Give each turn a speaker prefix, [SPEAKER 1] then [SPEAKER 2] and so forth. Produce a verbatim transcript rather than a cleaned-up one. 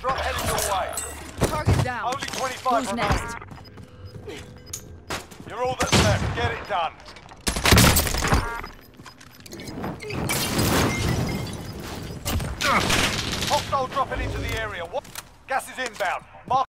[SPEAKER 1] drop heading your way.
[SPEAKER 2] Target down.
[SPEAKER 1] Only twenty-five
[SPEAKER 2] Who's
[SPEAKER 1] remain.
[SPEAKER 2] next?
[SPEAKER 1] You're all that's left. Get it done. Hostile dropping into the area. What? Gas is inbound. Mark